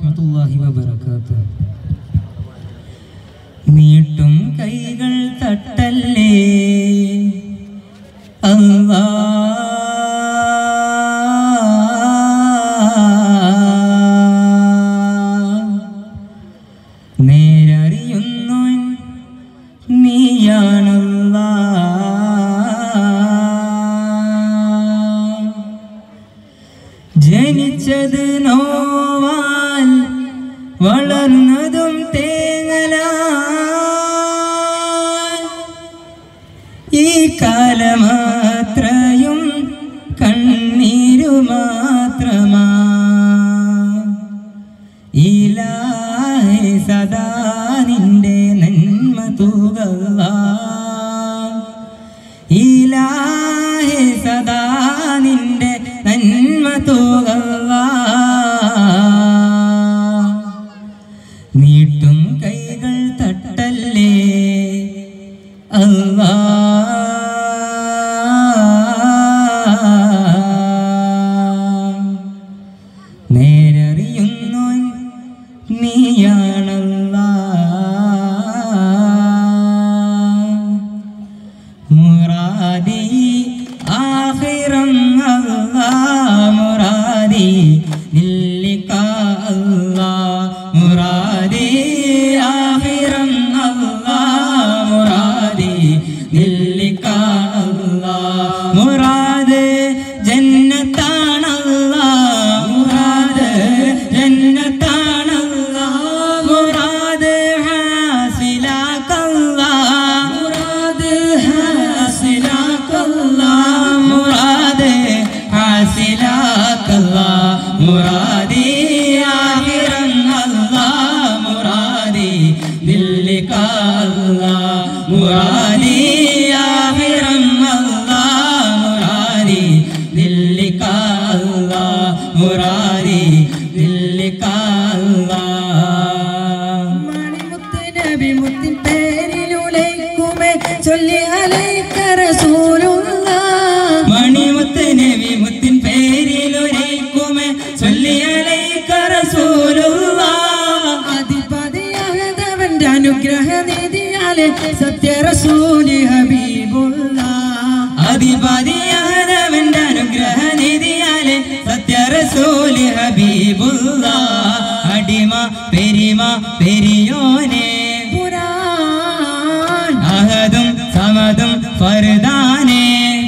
വറഹ്മത്തുള്ളാഹി വബറകാതുഹു. നീട്ടും കൈകൾ തട്ടല്ലേ അല്ലാഹ്, നേരറിയുന്നു നീയാണല്ലാഹ്. ജനിച്ചത് നോവാൽ വളർന്നതും തേങ്ങലാൽ, ഈ കാലമാത്രയും കണ്ണീരു മാത്രമാ. ഇലാഹേ സദാ നിന്റെ നന്മ തൂകല്ലാഹ്, ഇലാഹേ സദാ നിന്റെ നന്മ തൂകല്ലാഹ്. നീട്ടും കൈകൾ തട്ടല്ലേ അല്ലാഹ്, നേരറിയുന്നു നീയാണല്ലാഹ്. മുറാദി ആഖിറം അല്ലാഹ്, മുറാദി നില്ലികാ അല്ലാഹ്, മുറാദി ആഖിറം അല്ലാഹ്, മുറാദി നില്ലികാ അല്ലാഹ്. മുറാദ് ജന്നത്താണല്ലാഹ്, മുറാദ് ജന്നത്താണല്ലാഹ്, മുറാദ് ഹാസിലാക്കല്ലാഹ്, മുറാദ് ഹാസിലാക്കല്ലാഹ്, മുറാദ് ഹാസിലാക്കല്ലാഹ്. മുറാദി ആഖിറൻ അല്ലാഹ്, മുറാദി ദില്ലികാ അല്ലാഹ്, മുറാദി ആഖിറൻ അല്ലാഹ്, മുറാദി ദില്ലികാ അല്ലാഹ്, മുറാദി ദില്ലികാ അല്ലാഹ്. മണിമുത്ത് നബി മുത്തിൻ പേരിലുലൈക്കുമേ ചൊല്ലി അലൈക റസൂലുള്ളാഹ്, മണിമുത്ത് നബി മുത്തിൻ പേരിലൊരൈക്കുമേ ചൊല്ലി അലൈക റസൂലുള്ളാഹ്. അധിപതിയായവന്റെ അനുഗ്രഹ നിധിയാലെ സത്യ റസൂലി ഹബീബുള്ളാഹ്, അധിപതിയായവന്റെ അനുഗ്രഹ നിധിയാലെ സത്യ റസൂലി ഹബീബുള്ളാഹ്. അടിമ പെരിമ പെരിയോനെ ഖുർആൻ അഹദും സമദും ഫർദാനെ,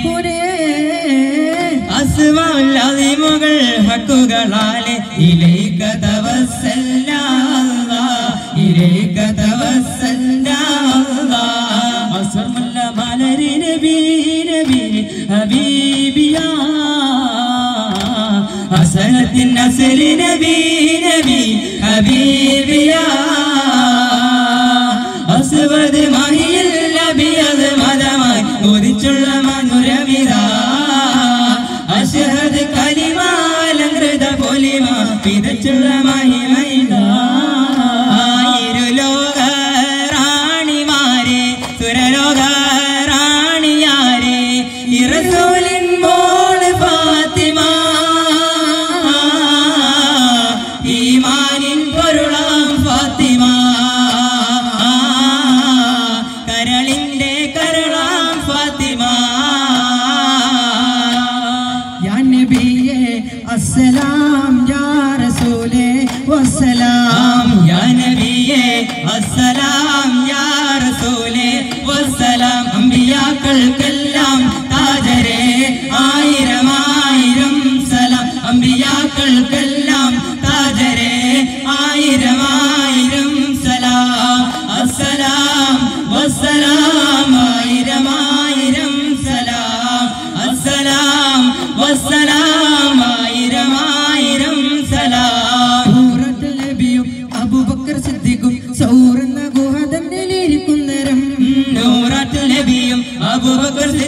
അസ്മാഉൽ അസീമുകൾ ഹക്കുകളാലെ ഇലൈക തവസ്സൽനാ അല്ലാഹ്, ഇലൈക തവസ്സൽനാ അല്ലാഹ്. അസ്മുല്ല മലരി നബി നബി ഹബീബിയാ, അസനത്തിൻ അസ്ലി നബി നബി ഹബീബിയാ, അസ്വദ് മഹിയിൽ നബിയത് മദമായി ഉദിച്ചുള്ള മധുരവിധ, അഷ്ഹദ് കലിമ അലങ്കൃത പൊലിമ വിതച്ചുള്ള മഹിമൈത. ഇരുലോക റാണിമാരെ സുരലോക റാണിയാരെ, ഇറസൂലിൻ മോള് ഫാത്തിമ, ഈമാനിൻ പൊരുളാം ഫാത്തിമ, കരളിന്റെ കരളാം ഫാത്തിമ. യാ നബിയേ അസ്സലാം യാ റസൂലേ വസ്സലാം, യാ നബിയേ അസ്സലാം യാ റസൂലേ വസ്സലാം. അമ്പിയാക്കൾക്കെല്ലാം താജരേ ആയിരം ആയിരം സലാം, അമ്പിയാക്കൾക്കെല്ലാം താജരേ ആയിരം ആയിരം സലാം. അസ്സലാം വസ്സലാം ആയിരം ആയിരം സലാം, അസ്സലാം വസ്സലാം ആയിരം ആയിരം സലാം. സൂറത്തുൽ നബിയും അബൂബക്കർ സിദ്ദീഖും സൗറന്ന ഗുഹ തന്നിലിരിക്കുന്നരം, നൂറാത്തുൽ നബിയും അബൂബക്കർ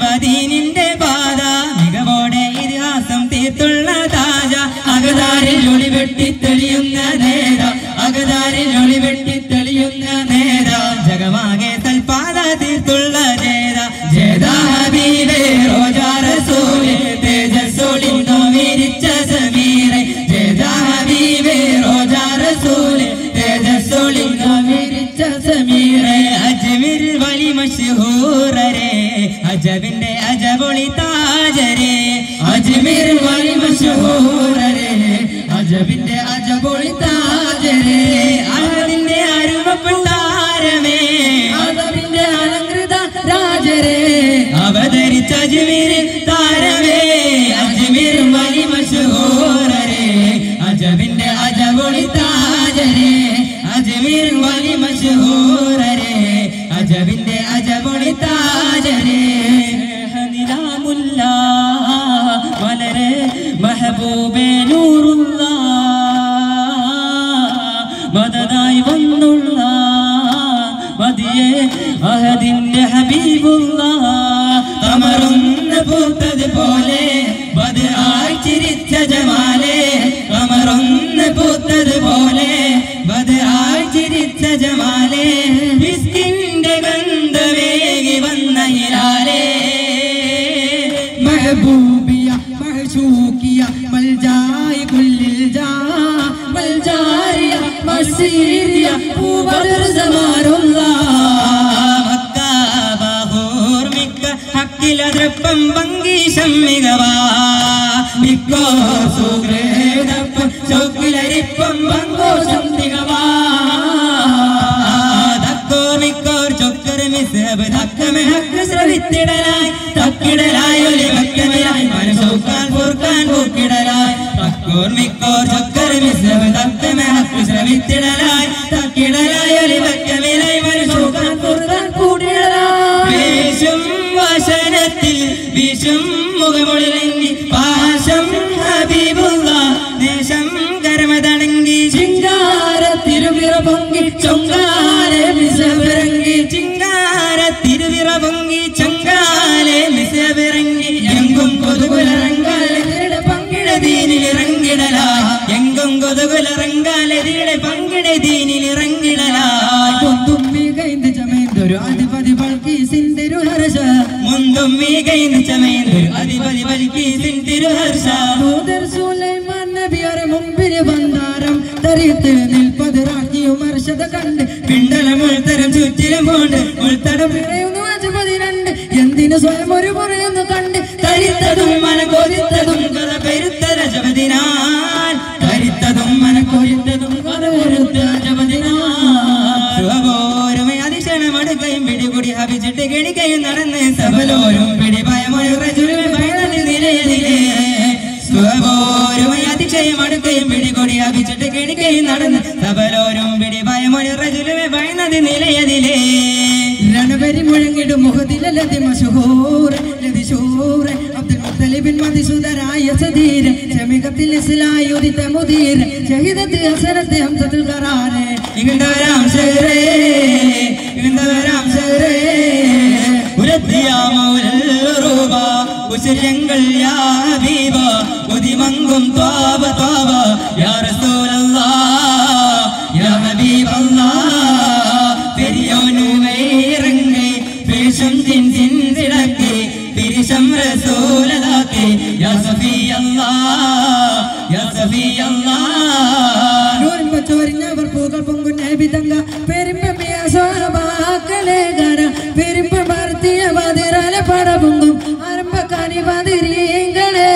ദീനിന്റെ പാത മികവോടെ ഇതിഹാസം തീർത്തുള്ള താജ അകതാരിൽ ഒളി വെട്ടി തെളിയുന്ന നേത അകതാരിൽ ഒളി വെട്ടി തെളിയുന്ന നേത ജഗമാകെ തൽപാത തീർത്തുള്ള ജേത ജേത ഹബീബേ റോജാ റസൂലേ തേജസ്സോളിന്തോ വിരിച്ച സമീറേ ജേത ഹബീബേ റോജാ റസൂലേ തേജസ്സോളിന്തോ വിരിച്ച സമീറേ അജ്മീർ വലി മശ്ഹൂറരേ അജബിന്റെ അജബൊളി താജരേ അജ്മീർ വലി മശ്ഹൂറരേ അജബിന്റെ അജബൊളി താജരേ അഹദിന്റെ അരുമപ്പെട്ടാരമേ അദബിന്റെ അലങ്കൃത രാജരേ അവതരിച്ച അജ്മീർ താരമേ അജ്മീർ വലി മശ്ഹൂറരേ അജബിന്റെ അജബൊളി താജരേ അജ്മീർ വലി മശ്ഹൂറരേ അജബിന്റെ അജബൊളി താജരേ നിലാമുല്ല വളരെ മെഹബൂബേ നൂറുള്ള മദദായി വന്നുള്ള മദിയെ അഹദിന്റെ ഹബീബുള്ള കമറൊന്ന് പൂത്തത് പോലെ ബദറായി ചിരിച്ച ജമാലേ കമറൊന്ന് പൂത്തത് പോലെ ബദറായി ചിരിച്ച ജമാലേ മിസ്കിന്റെ ഗന്ധമേകി വന്ന ഹിലാലേ महबूबिया महशूकिया मलजाए कुल्लिल जा मलजारिया मसीरिया बदर जमारुल्लाह മക്ക ബഹൂർ മിക്ക ഹക്കിലദ്രപ്പം വങ്കീശം മികവാ മിക്കോ സുഗ്രേദപ്പം ചൊക്കിലരിപ്പം വങ്കോശം തികവാ തക്കോ മിക്കോർ ചൊക്കർ മിസ്ഹബ് തക്കമെ ഹക്ക് ശ്രവിത്തിടലായി തക്കിടലായി ഒലി വക്കമിലായി മനസ്സൂക്കാൻ പൂർക്കാൻ പൂക്കിടലായി തക്കോർ മിക്കോർ ചൊക്കർ മിസ്ഹബ് തക്കമെ ഹക്ക് ശ്രവിത്തിടലായി തക്കിടലായി ഒലി വക്കമിലായി മനസ്സൂക്കാൻ പൂർക്കാൻ കൂടിടലായി വേഷും വശനത്തിൽ വിഷും മുഖമൊളിലെങ്കി പാശം ഹബീബുള്ള ദേശം കർമ്മതടങ്കി ചിങ്കാര തിരുവിറ പൊങ്കി ചൊങ്കാലെ മിസബിറങ്ങി ചിങ്കാര തിരുവിറ പൊങ്കി ചൊങ്കാലെ മിസബിറങ്ങി എങ്കും കൊതുകുലറങ്കാലെ പങ്കിട ദീനിലിറങ്ങിടല എങ്കും കൊതുകുലറങ്കാലെ പങ്കിട ദീനിലിറങ്ങിടല മുന്തും മികൈന്ത് ചമേന്തൊരു അധിപതി ബൽക്കീസിന്റെ ഹർഷ മുന്തും മികൈന്ത് ചമേന്തൊരു അധിപതി ബൽക്കീസിന്റെ ഹർഷ ദൂതർ സുലൈമാൻ നബിയുടെ മുമ്പിൽ വന്നാരം തരിത്ത് നിൽപ്പത് രാജ്ഞിയും അർഷത കണ്ട് പിണ്ടലം ഉൾത്തരം ചുറ്റിലും പോണ്ട് ഉൾത്തടം പിഴയുന്നു അജപതിരണ്ട് എന്തിനു സ്വയം ഒരു പറയുന്നു കണ്ട് തരിത്തതും മനക്കൊരുത്തതും കഥ പെരുത്ത രജപതിനാൽ തരിത്തതും മനക്കൊരുത്തതും കഥ പെരുത്ത രജപതിനാലോരും അതിക്ഷണമടുക്കയും പിടികൂടി ഹബിച്ചിട്ട് കെണിക്കയും നടന്ന് സബലോരും പിടി ഭയമൊരു റജുലുമെ ഭയനത് നിലയതിലേ സ്വബോരും അതിക്ഷയം അടുക്കയും പിടികൂടി ഹബിച്ചിട്ട് കെണിക്കയും നടന്ന് സബലോരും പിടി ഭയമൊരു റജുലുമെ ഭയനത് നിലയതിലേ രണവരി മുഴങ്ങിടും മുഖത്തിലെ ലതി മശഹൂർ ലതി ശൂർ അബ്ദുൽ മുത്തലിബിൻ മതിസുദരായ സദീർ ശമികത്തിൽ ഇസ്ലായി ഉദിത മുദീർ ഷഹീദത്ത് ഹസനത്ത് ഹംസത്തുൽ ഖറാരെ ഇങ്ങണ്ടവരാം ശേരേ ഇങ്ങണ്ടവരാം ശേരേ ഉരത്തിയ മൗലൂബ ഉശര്യങ്ങൾ യാ ഹബീബ ഉദിമങ്കും ത്വാബ ത്വാബ യാ റസൂലല്ലാഹ് യാ ഹബീബല്ലാഹ് പെരിയോനുമേ ഇറങ്ങി പേശം ചിന്തിടക്കി പിരിശം റസൂലതാക്കി യാ സഫിയല്ലാഹ് യാ സഫിയല്ലാഹ് നൂർമ ചോരിഞ്ഞവർ പൂകൾ പൊങ്കും നബി തങ്ക പെരുമ്പമിയ സ്വഹാബാക്കളെ ഗര പെരുമ്പ ഭാരതീയ ബദിരലെ പടപൊങ്കും ആരംഭക്കാനി ബദിരീങ്ങളെ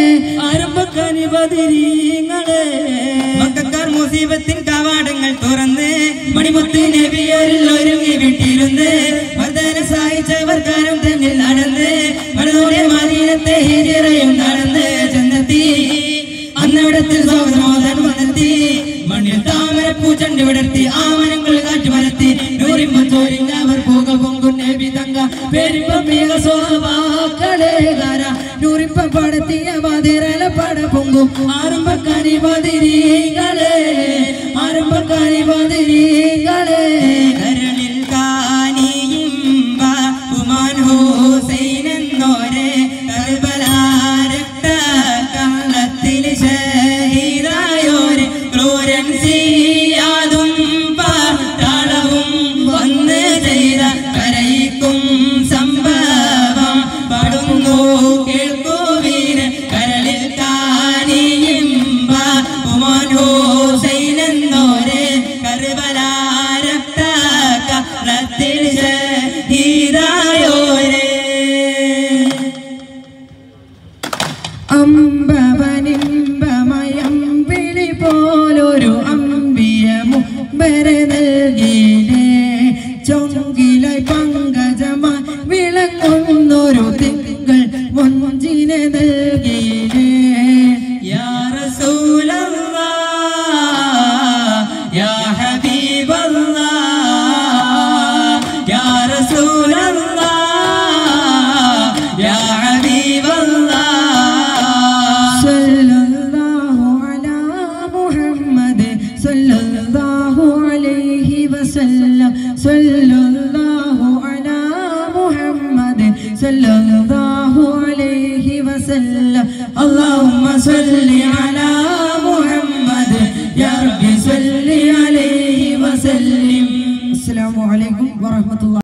മക്കക്കാർ മുസീബത്തിൻ കവാടങ്ങൾ തുറന്ന് മണിമുത്ത് നബിയോരിൽ ഒരുങ്ങി വിട്ടിരുന്ന് വർദ്ധന സഹായിച്ചവർക്കാരും തന്നിൽ നടന്ന് മണോടെ മദീനത്തെ ഹിജറയും നടന്ന് ചെന്നെത്തി അന്നവിടത്തിൽ സ്വാഗതമോദൻ വന്നെത്തി മണ്ണിൽ താമര പൂച്ചണ്ട് വിടർത്തി ആമനങ്ങൾ കാറ്റു വരത്തി നൂറിമ്പം ചോരിഞ്ഞവർ പൂകൾ പൊങ്കും നബി തങ്ക പെരുമ്പമിയ സ്വഹാബാക്കളെ ഗര നൂറിപ്പ പടത്തിയ ബദിരലെ പടപൊങ്കും ആരംഭക്കാരി ബദിരീകളെ ആരംഭക്കാരി ബദിരീകളെ കരളിൽ കാനിയും ഹുമാൻ ഹുസൈൻ എന്നോ മുത്തിനെ നൽകിയിലേ യാ റസൂലല്ലാഹ് യാ ഹബീബല്ലാഹ് യാ റസൂലല്ലാഹ് യാ ഹബീബല്ലാഹ് സല്ലല്ലാഹു അലാ മുഹമ്മദ് സല്ലല്ലാഹു അലൈഹി വസല്ലം സല്ലല്ലാഹു അലാ മുഹമ്മദ് സല്ലല്ലാഹു അലൈഹി വസല്ലം അല്ലാഹുമ്മ സല്ലി അലാ മുഹമ്മദ് യാ റബ്ബി സല്ലി അലൈഹി വസല്ലം. അസ്സലാമു അലൈക്കും വറഹ്മത്തുള്ളാഹി.